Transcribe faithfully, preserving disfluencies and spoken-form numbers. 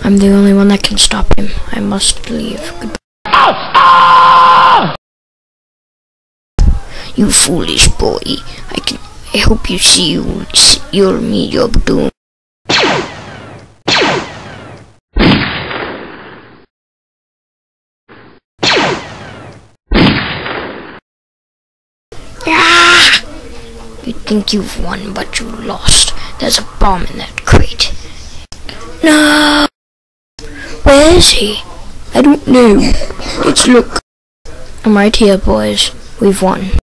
I'm the only one that can stop him. I must leave. Goodbye. You foolish boy. I can. I hope you see you. You'll meet your doom. Ah! You think you've won, but you lost. There's a bomb in that crate. No! Where is he? I don't know. Let's look. I'm right here, boys. We've won.